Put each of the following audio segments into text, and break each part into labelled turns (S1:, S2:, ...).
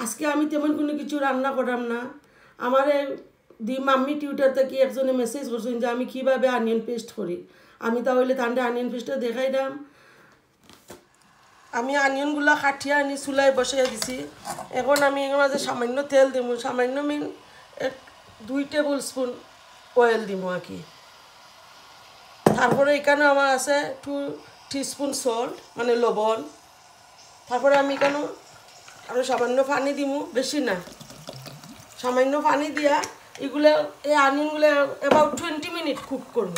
S1: আজকে আমি তেমন কোনো কিছু রান্না করলাম না। আমার দি মাম্মি টিউটার থেকে একজনে মেসেজ করছেন যে আমি কীভাবে অনিয়ন পেস্ট করি। আমি তাহলে তান্ডে অনিয়ন পেস্টটা দেখাইলাম। আমি অনিয়নগুলো কাটিয়ে আনি চুলায় বসিয়ে দিছি। এখন আমি এর মাঝে সামান্য তেল দিব, সামান্য 2 টেবিল স্পুন অয়েল দিব আর কি। তারপরে এখানে আমার আছে 2 টিস্পুন সল্ট মানে লবণ। তারপরে আমি এখানে আরও সামান্য পানি দিব, বেশি না, সামান্য পানি দিয়া এগুলো এই অনিয়নগুলো অ্যাবাউট 20 মিনিট কুক করবো।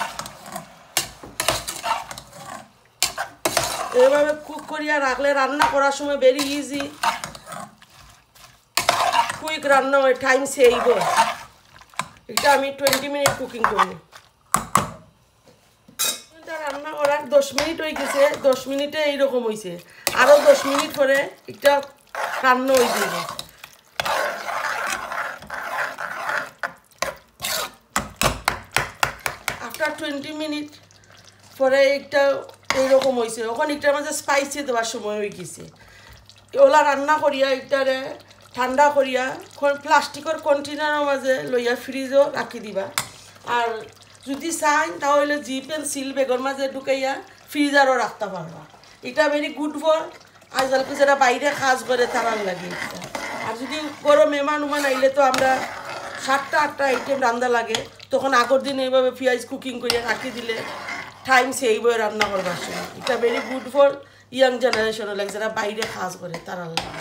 S1: এইভাবে কুক করিয়া রাখলে রান্না করার সময় ভেরি ইজি, কুইক রান্না হয়, টাইম সেভ হয়। এটা আমি 20 মিনিট কুকিং করবো। রান্না করার 10 মিনিট হয়ে গেছে, 10 মিনিটে এইরকম হয়েছে। আরও 10 মিনিট পরে একটা রান্না হয়ে যাবে। আফটার 20 মিনিট পরে একটা এইরকম হয়েছে। ওখান একটার মাঝে স্পাইসি দেওয়ার সময় হয়ে গেছে। ওলা রান্না করিয়া একটারে ঠান্ডা করিয়া প্লাস্টিকের কন্টেনারের মাঝে লইয়া ফ্রিজও রাখি দিবা। আর যদি চাই তাহলে জিপ এন্ড সিল বেগের মাঝে ঢুকাইয়া ফ্রিজারও রাখতে পারবা। এটা ভেরি গুড ফর আজকালকে যারা বাইরে কাজ করে তারার লাগে এটা। আর যদি বড় মেহমান উমান আইলে তো আমরা 7টা 8টা আইটেম রান্না লাগে, তখন আগের দিন এইভাবে পেঁয়াজ কুকিং করিয়া রাখি দিলে টাইম সেভ হয়ে রান্না করবার সময়। এটা ভেরি গুড ফর ইয়াং জেনারেশনের লাগে, যারা বাইরে কাজ করে তারার লাগে।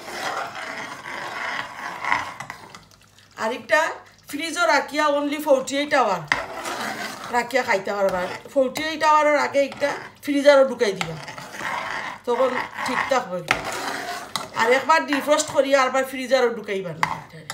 S1: আরেকটা ফ্রিজও রাখিয়া অনলি 48 আওয়ার রাখিয়া খাইতে পারবা। 48 আওয়ারের আগে একটা ফ্রিজারও ঢুকাই দিবা, তখন ঠিকঠাক হবে। আর একবার ডিফ্রস্ট করিয়া আরবার ফ্রিজারও ঢুকাইবা না।